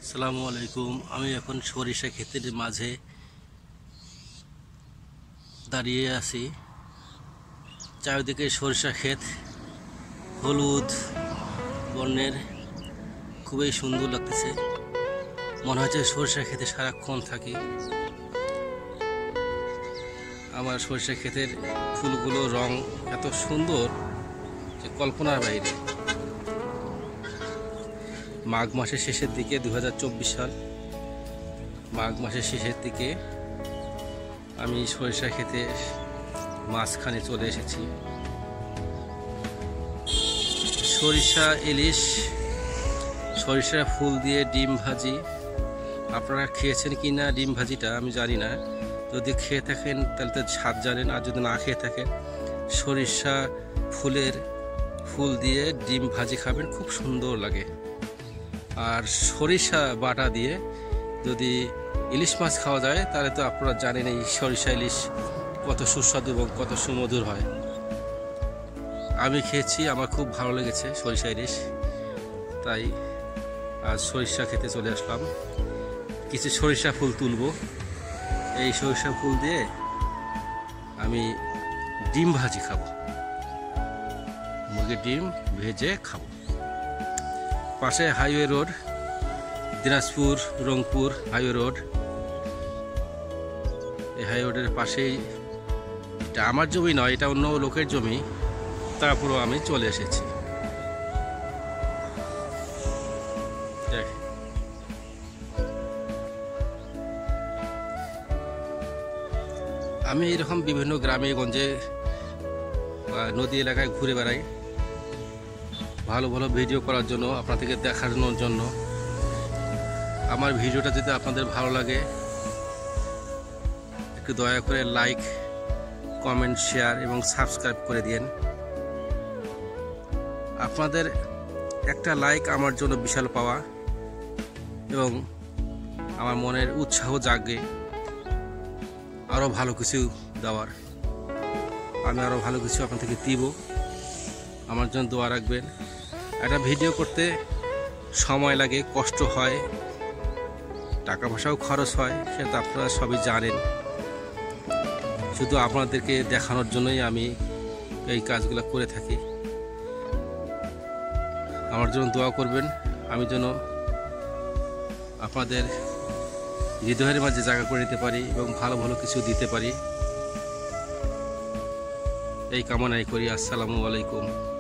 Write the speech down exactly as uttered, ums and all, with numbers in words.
আসসালামু আলাইকুম। আমি এখন সরিষা ক্ষেতের মাঝে দাঁড়িয়ে আছি। চারিদিকে সরিষা ক্ষেত, হলুদ বর্ণের, খুবই সুন্দর লাগতেছে। মনে হচ্ছে সরিষা ক্ষেতে সারাক্ষণ থাকি। আমার সরিষা ক্ষেতের ফুলগুলো রং এত সুন্দর যে কল্পনার বাইরে। মাঘ মাসের শেষের দিকে দু হাজার চব্বিশ সাল মাঘ মাসের শেষের দিকে আমি সরিষা ক্ষেতে মাঝখানে চলে এসেছি। সরিষা ইলিশ, সরিষা ফুল দিয়ে ডিম ভাজি, আপনারা খেয়েছেন কি না ডিম ভাজিটা আমি জানি না। যদি খেয়ে থাকেন তাহলে তো স্বাদ জানেন, আর যদি না খেয়ে থাকেন সরিষা ফুলের ফুল দিয়ে ডিম ভাজি খাবেন, খুব সুন্দর লাগে। আর সরিষা বাটা দিয়ে যদি ইলিশ মাছ খাওয়া যায় তাহলে তো আপনারা জানেন এই সরিষা ইলিশ কত সুস্বাদু এবং কত সুমধুর হয়। আমি খেয়েছি, আমার খুব ভালো লেগেছে সরিষা ইলিশ, তাই আজ সরিষা খেতে চলে আসলাম। কিছু সরিষা ফুল তুলব, এই সরিষা ফুল দিয়ে আমি ডিম ভাজি খাবো, মুরগির ডিম ভেজে খাবো। পাশে highway road, Dinajpur Rangpur highway road. এই হাইওয়ে রোডের পাশেই, এটা আমার জমি নয়, এটা অন্য লোকের জমি, তারপরও আমি চলে এসেছি। আমি এরকম বিভিন্ন গ্রামে গঞ্জে নদী এলাকায় ঘুরে বেড়াই ভালো ভালো ভিডিও করার জন্য, আপনাদেরকে দেখানোর জন্য। আমার ভিডিওটা যদি আপনাদের ভালো লাগে একটু দয়া করে লাইক, কমেন্ট, শেয়ার এবং সাবস্ক্রাইব করে দিন। আপনাদের একটা লাইক আমার জন্য বিশাল পাওয়া এবং আমার মনের উৎসাহ জাগে আরও ভালো কিছু দেওয়ার। আমি আরও ভালো কিছু আপনাদেরকে দিব, আমার জন্য দোয়া রাখবেন। একটা ভিডিও করতে সময় লাগে, কষ্ট হয়, টাকা পয়সাও খরচ হয়, সেটা আপনারা সবই জানেন। শুধু আপনাদেরকে দেখানোর জন্যই আমি এই কাজগুলো করে থাকি। আমার জন্য দোয়া করবেন, আমি যেন আপনাদের হৃদয়ের মাঝে জায়গা করে নিতে পারি এবং ভালো ভালো কিছু দিতে পারি, এই কামনাই করি। আসসালামু আলাইকুম।